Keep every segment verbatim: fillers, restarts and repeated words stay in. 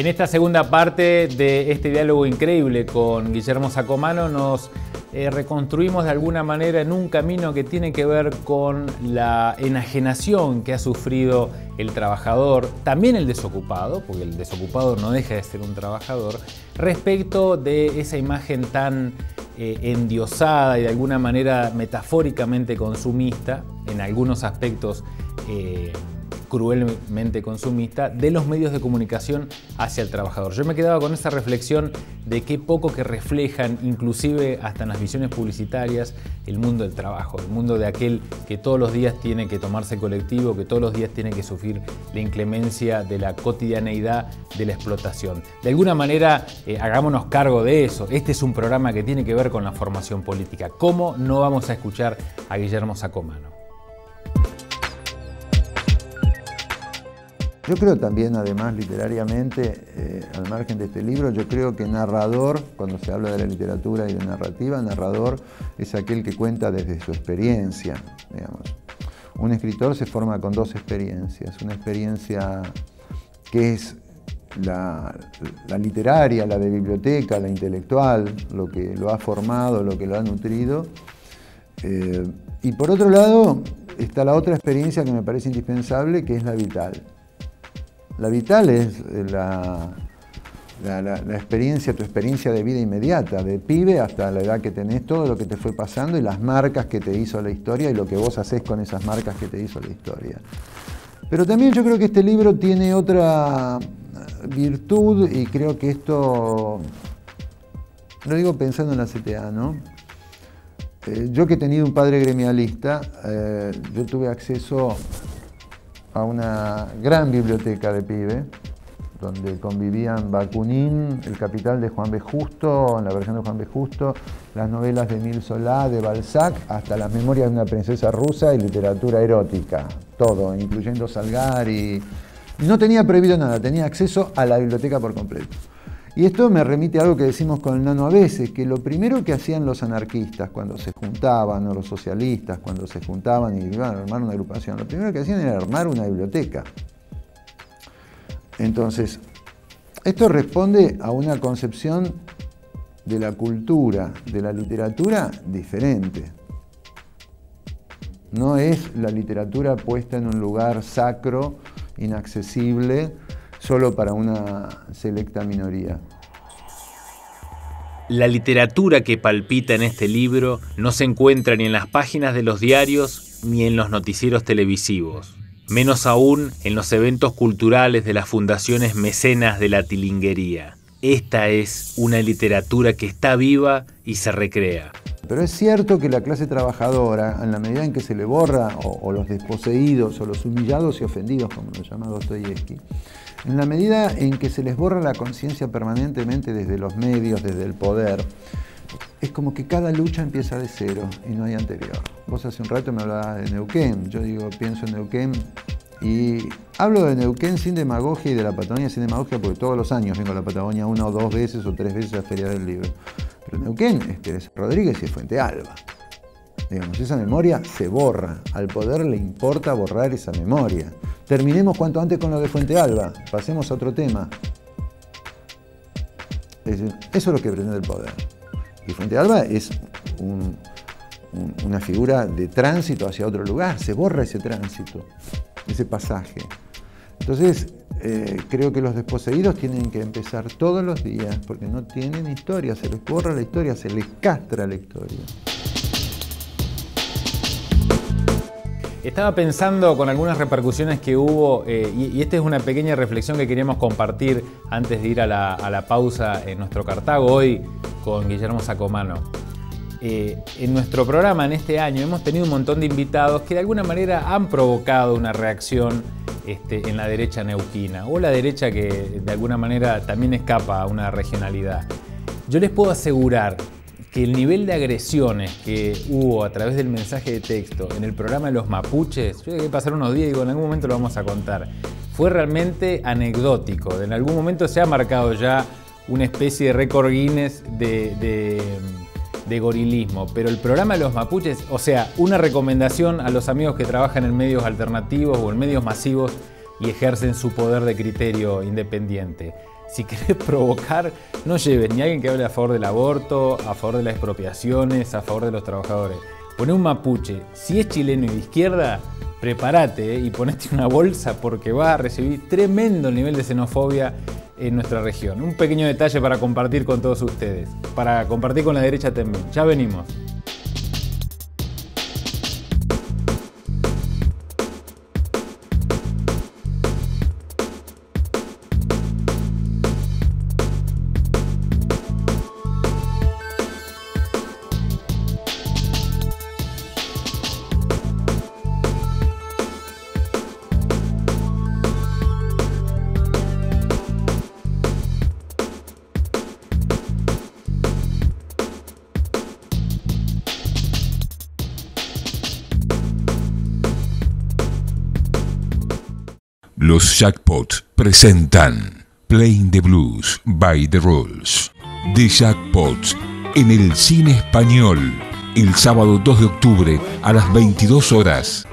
En esta segunda parte de este diálogo increíble con Guillermo Sacomano nos eh, reconstruimos de alguna manera en un camino que tiene que ver con la enajenación que ha sufrido el trabajador, también el desocupado, porque el desocupado no deja de ser un trabajador, respecto de esa imagen tan eh, endiosada y de alguna manera metafóricamente consumista, en algunos aspectos eh, cruelmente consumista, de los medios de comunicación hacia el trabajador. Yo me quedaba con esa reflexión de qué poco que reflejan, inclusive hasta en las visiones publicitarias, el mundo del trabajo, el mundo de aquel que todos los días tiene que tomarse colectivo, que todos los días tiene que sufrir la inclemencia de la cotidianeidad de la explotación. De alguna manera, eh, hagámonos cargo de eso. Este es un programa que tiene que ver con la formación política. ¿Cómo no vamos a escuchar a Guillermo Sacomano? Yo creo también, además, literariamente, eh, al margen de este libro, yo creo que narrador, cuando se habla de la literatura y de narrativa, narrador es aquel que cuenta desde su experiencia, digamos. Un escritor se forma con dos experiencias, una experiencia que es la, la literaria, la de biblioteca, la intelectual, lo que lo ha formado, lo que lo ha nutrido, eh, y por otro lado está la otra experiencia que me parece indispensable, que es la vital. La vital es la, la, la, la experiencia, tu experiencia de vida inmediata, de pibe hasta la edad que tenés, todo lo que te fue pasando y las marcas que te hizo la historia y lo que vos hacés con esas marcas que te hizo la historia. Pero también yo creo que este libro tiene otra virtud y creo que esto, lo digo pensando en la C T A, ¿no? Eh, yo que he tenido un padre gremialista, eh, yo tuve acceso a una gran biblioteca de pibe, donde convivían Bakunin, El Capital de Juan B. Justo, en la versión de Juan B. Justo, las novelas de Émile Zola, de Balzac, hasta las memorias de una princesa rusa y literatura erótica, todo, incluyendo Salgari. No tenía prohibido nada, tenía acceso a la biblioteca por completo. Y esto me remite a algo que decimos con el Nano a veces, que lo primero que hacían los anarquistas cuando se juntaban, o los socialistas cuando se juntaban y iban a armar una agrupación, lo primero que hacían era armar una biblioteca. Entonces, esto responde a una concepción de la cultura, de la literatura diferente. No es la literatura puesta en un lugar sacro, inaccesible, solo para una selecta minoría. La literatura que palpita en este libro no se encuentra ni en las páginas de los diarios ni en los noticieros televisivos, menos aún en los eventos culturales de las fundaciones mecenas de la tilinguería. Esta es una literatura que está viva y se recrea. Pero es cierto que la clase trabajadora, en la medida en que se le borra, o, o los desposeídos, o los humillados y ofendidos, como lo llama Dostoyevsky, en la medida en que se les borra la conciencia permanentemente desde los medios, desde el poder, es como que cada lucha empieza de cero y no hay anterior. Vos hace un rato me hablabas de Neuquén, yo digo, pienso en Neuquén y hablo de Neuquén sin demagogia y de la Patagonia sin demagogia porque todos los años vengo a la Patagonia una o dos veces o tres veces a Feria del Libro. Pero Neuquén es Teresa Rodríguez y es Fuente Alba. Digamos, esa memoria se borra. Al poder le importa borrar esa memoria. Terminemos cuanto antes con lo de Fuente Alba. Pasemos a otro tema. Es decir, eso es lo que pretende el poder. Y Fuente Alba es un, un, una figura de tránsito hacia otro lugar. Se borra ese tránsito, ese pasaje. Entonces, eh, creo que los desposeídos tienen que empezar todos los días, porque no tienen historia, se les borra la historia, se les castra la historia. Estaba pensando con algunas repercusiones que hubo, eh, y, y esta es una pequeña reflexión que queríamos compartir antes de ir a la, a la pausa en nuestro Cartago hoy con Guillermo Sacomano. Eh, en nuestro programa en este año hemos tenido un montón de invitados que de alguna manera han provocado una reacción este, en la derecha neuquina, o la derecha que de alguna manera también escapa a una regionalidad. Yo les puedo asegurar que el nivel de agresiones que hubo a través del mensaje de texto en el programa de los mapuches, yo dejé pasar unos días y digo, en algún momento lo vamos a contar, fue realmente anecdótico. En algún momento se ha marcado ya una especie de récord Guinness de, de, de gorilismo, pero el programa de los mapuches, o sea, una recomendación a los amigos que trabajan en medios alternativos o en medios masivos y ejercen su poder de criterio independiente. Si querés provocar, no lleves ni a alguien que hable a favor del aborto, a favor de las expropiaciones, a favor de los trabajadores. Poné un mapuche, si es chileno y de izquierda, prepárate, ¿eh? Y ponete una bolsa porque vas a recibir tremendo nivel de xenofobia en nuestra región. Un pequeño detalle para compartir con todos ustedes, para compartir con la derecha también. Ya venimos. Los Jackpots presentan Playing the Blues by the Rules. The Jackpots en el cine español. El sábado dos de octubre a las veintidós horas.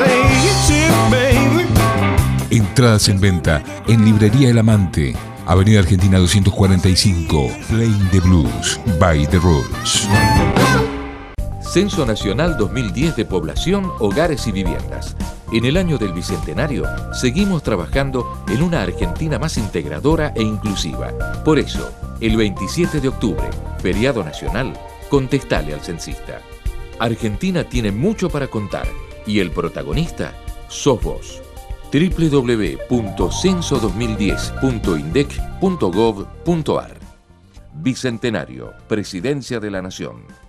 Entradas en venta en Librería El Amante, Avenida Argentina doscientos cuarenta y cinco. Playing the Blues by the Rules. Censo Nacional dos mil diez de Población, Hogares y Viviendas. En el año del Bicentenario, seguimos trabajando en una Argentina más integradora e inclusiva. Por eso, el veintisiete de octubre, feriado nacional, contestale al censista. Argentina tiene mucho para contar y el protagonista sos vos. doble u doble u doble u punto censo dos mil diez punto indec punto gov punto ar. Bicentenario, Presidencia de la Nación.